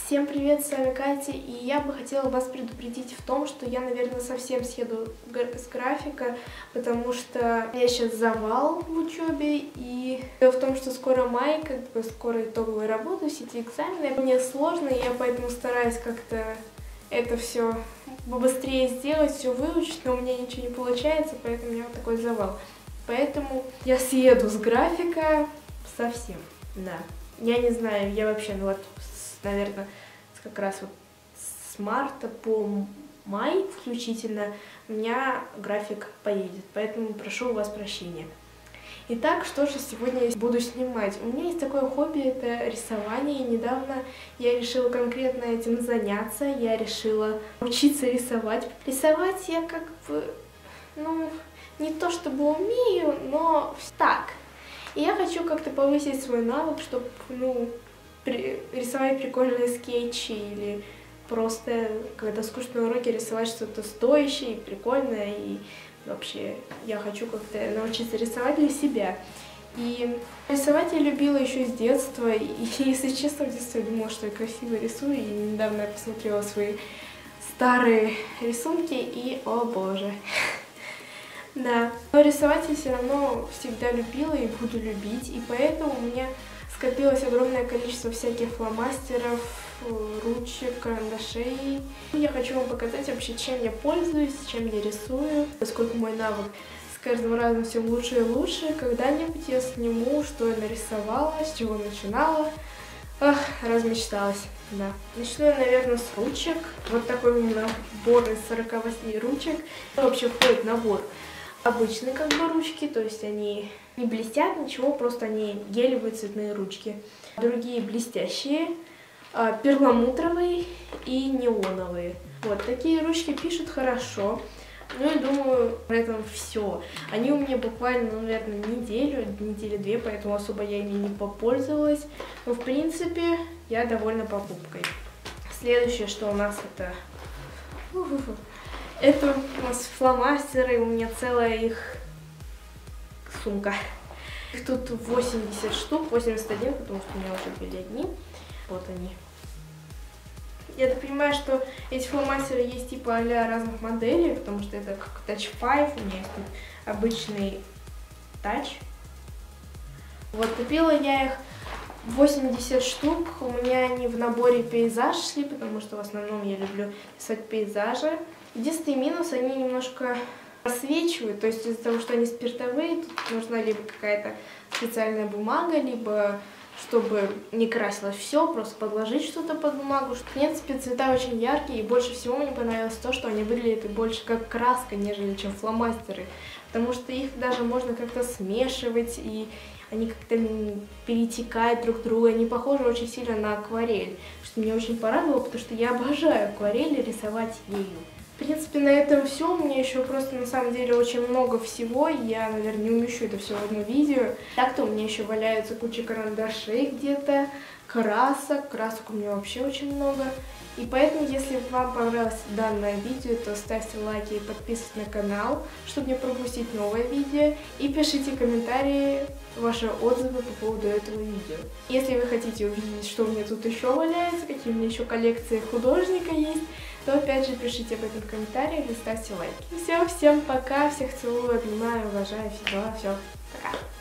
Всем привет, с вами Катя, и я бы хотела вас предупредить в том, что я, наверное, совсем съеду с графика, потому что у меня сейчас завал в учебе, и дело в том, что скоро май, скоро итоговая работа, все эти экзамены, мне сложно, и я поэтому стараюсь как-то это все побыстрее сделать, все выучить, но у меня ничего не получается, поэтому у меня вот такой завал. Поэтому я съеду с графика совсем, да. Я не знаю, я вообще, наверное, как раз вот с марта по май включительно у меня график поедет, поэтому прошу у вас прощения. Итак, что же сегодня я буду снимать? У меня есть такое хобби, это рисование, и недавно я решила конкретно этим заняться, я решила учиться рисовать. Рисовать я не то чтобы умею, но так. И я хочу как-то повысить свой навык, чтобы, рисовать прикольные скетчи или просто, когда скучные уроки, рисовать что-то стоящее и прикольное. И вообще я хочу как-то научиться рисовать для себя. И рисовать я любила еще с детства. И, если честно, в детстве я думала, что я красиво рисую. И недавно я посмотрела свои старые рисунки и, о боже. Да, но рисовать я все равно всегда любила и буду любить, и поэтому у меня скопилось огромное количество всяких фломастеров, ручек, карандашей. Я хочу вам показать вообще, чем я пользуюсь, чем я рисую, поскольку мой навык с каждым разом все лучше и лучше. Когда-нибудь я сниму, что я нарисовала, с чего начинала. Ах, размечталась, да. Начну я, наверное, с ручек. Вот такой у меня набор из 48 ручек. Вообще входит набор. Обычные ручки, то есть они не блестят, ничего, просто они гелевые цветные ручки. Другие блестящие, перламутровые и неоновые. Вот такие ручки пишут хорошо. Ну и думаю, на этом все. Они у меня буквально, наверное, недели две, поэтому особо я ими не попользовалась. Но в принципе я довольна покупкой. Следующее, что у нас это у нас фломастеры, у меня целая их сумка. Их тут 80 штук, 81, потому что у меня уже были одни. Вот они. Я так понимаю, что эти фломастеры есть типа а-ля разных моделей, потому что это как Touch 5, у меня есть тут обычный Touch. Вот, купила я их 80 штук, у меня они в наборе пейзаж шли, потому что в основном я люблю рисовать пейзажи. Единственный минус, они немножко просвечивают, то есть из-за того, что они спиртовые, тут нужна либо какая-то специальная бумага, либо чтобы не красилось все, просто подложить что-то под бумагу. В принципе, цвета очень яркие, и больше всего мне понравилось то, что они выглядят больше как краска, нежели чем фломастеры, потому что их даже можно как-то смешивать, и они как-то перетекают друг в друга, они похожи очень сильно на акварель, что меня очень порадовало, потому что я обожаю акварель и рисовать ею. В принципе, на этом все. У меня еще просто на самом деле очень много всего. Я, наверное, не умещу это все в одно видео. Так-то у меня еще валяются куча карандашей где-то, красок. Красок у меня вообще очень много. И поэтому, если вам понравилось данное видео, то ставьте лайки и подписывайтесь на канал, чтобы не пропустить новое видео. И пишите комментарии, ваши отзывы по поводу этого видео. Если вы хотите увидеть, что у меня тут еще валяется, какие у меня еще коллекции художника есть, то опять же пишите об этом в комментариях и ставьте лайки. Все, всем пока, всех целую, обнимаю, уважаю, все, пока.